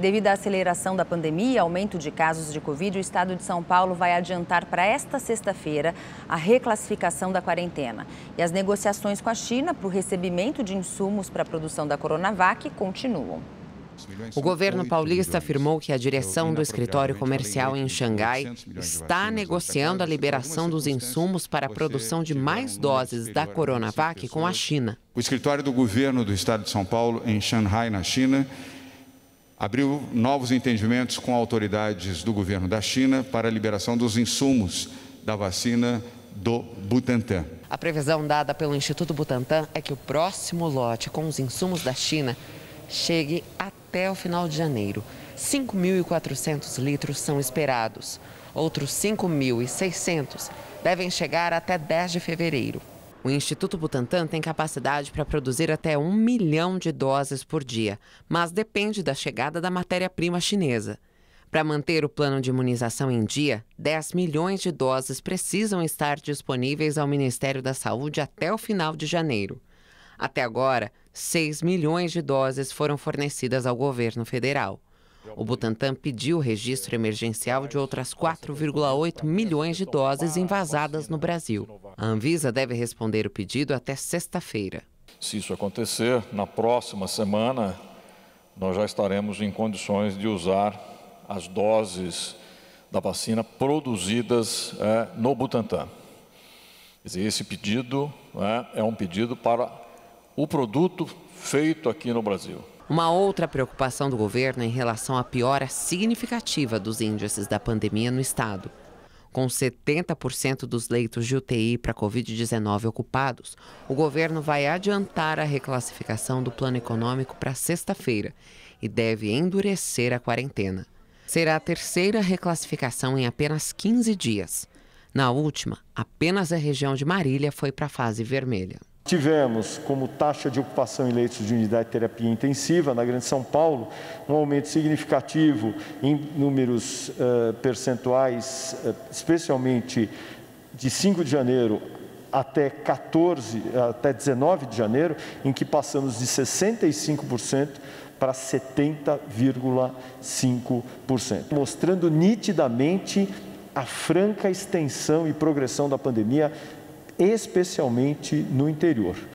Devido à aceleração da pandemia e aumento de casos de Covid, o estado de São Paulo vai adiantar para esta sexta-feira a reclassificação da quarentena. E as negociações com a China para o recebimento de insumos para a produção da Coronavac continuam. O governo paulista afirmou que a direção do escritório comercial em Xangai está negociando a liberação dos insumos para a produção de mais doses da Coronavac com a China. O escritório do governo do estado de São Paulo, em Xangai, na China, abriu novos entendimentos com autoridades do governo da China para a liberação dos insumos da vacina do Butantan. A previsão dada pelo Instituto Butantan é que o próximo lote com os insumos da China chegue até o final de janeiro. 5.400 litros são esperados. Outros 5.600 devem chegar até 10 de fevereiro. O Instituto Butantan tem capacidade para produzir até 1 milhão de doses por dia, mas depende da chegada da matéria-prima chinesa. Para manter o plano de imunização em dia, 10 milhões de doses precisam estar disponíveis ao Ministério da Saúde até o final de janeiro. Até agora, 6 milhões de doses foram fornecidas ao governo federal. O Butantan pediu o registro emergencial de outras 4,8 milhões de doses envasadas no Brasil. A Anvisa deve responder o pedido até sexta-feira. Se isso acontecer, na próxima semana, nós já estaremos em condições de usar as doses da vacina produzidas no Butantan. Quer dizer, esse pedido é um pedido para o produto feito aqui no Brasil. Uma outra preocupação do governo é em relação à piora significativa dos índices da pandemia no estado. Com 70% dos leitos de UTI para Covid-19 ocupados, o governo vai adiantar a reclassificação do plano econômico para sexta-feira e deve endurecer a quarentena. Será a terceira reclassificação em apenas 15 dias. Na última, apenas a região de Marília foi para a fase vermelha. Tivemos como taxa de ocupação em leitos de unidade de terapia intensiva na Grande São Paulo um aumento significativo em números percentuais, especialmente de 5 de janeiro até 19 de janeiro, em que passamos de 65% para 70,5%, mostrando nitidamente a franca extensão e progressão da pandemia, especialmente no interior.